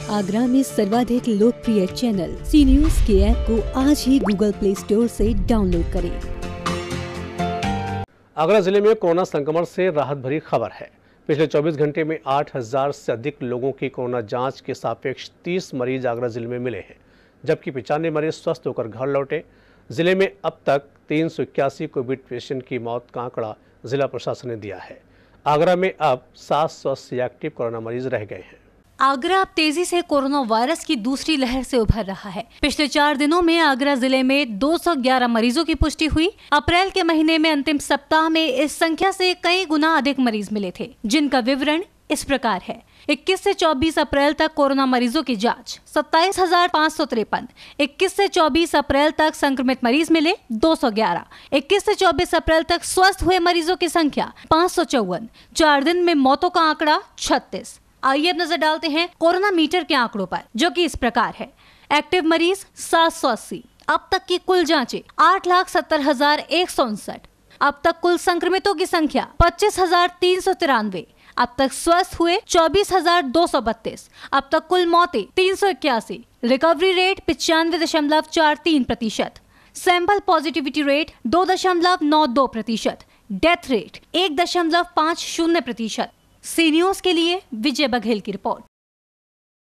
आगरा में सर्वाधिक लोकप्रिय चैनल सी न्यूज के ऐप को आज ही गूगल प्ले स्टोर से डाउनलोड करें। आगरा जिले में कोरोना संक्रमण से राहत भरी खबर है। पिछले 24 घंटे में 8000 से अधिक लोगों की कोरोना जांच के सापेक्ष 30 मरीज आगरा जिले में मिले हैं, जबकि 95 मरीज स्वस्थ होकर घर लौटे। जिले में अब तक 381 कोविड पेशेंट की मौत का आंकड़ा जिला प्रशासन ने दिया है। आगरा में अब 780 एक्टिव कोरोना मरीज रह गए हैं। आगरा अब तेजी से कोरोना वायरस की दूसरी लहर से उभर रहा है। पिछले 4 दिनों में आगरा जिले में 211 मरीजों की पुष्टि हुई। अप्रैल के महीने में अंतिम सप्ताह में इस संख्या से कई गुना अधिक मरीज मिले थे, जिनका विवरण इस प्रकार है। 21 से 24 अप्रैल तक कोरोना मरीजों की जांच 27,553। 21 से 24 अप्रैल तक संक्रमित मरीज मिले 211। 21 से 24 अप्रैल तक स्वस्थ हुए मरीजों की संख्या 554। 4 दिन में मौतों का आंकड़ा 36। आइए अब नजर डालते हैं कोरोना मीटर के आंकड़ों पर, जो कि इस प्रकार है। एक्टिव मरीज 780। अब तक की कुल जांचें 8,70,159। अब तक कुल संक्रमितों की संख्या 25,393। अब तक स्वस्थ हुए 24,232। अब तक कुल मौतें 381। Recovery rate 95.43%। Sample positivity rate 2.92%। Death rate 1.50%। C news के लिए विजय बघेल की रिपोर्ट।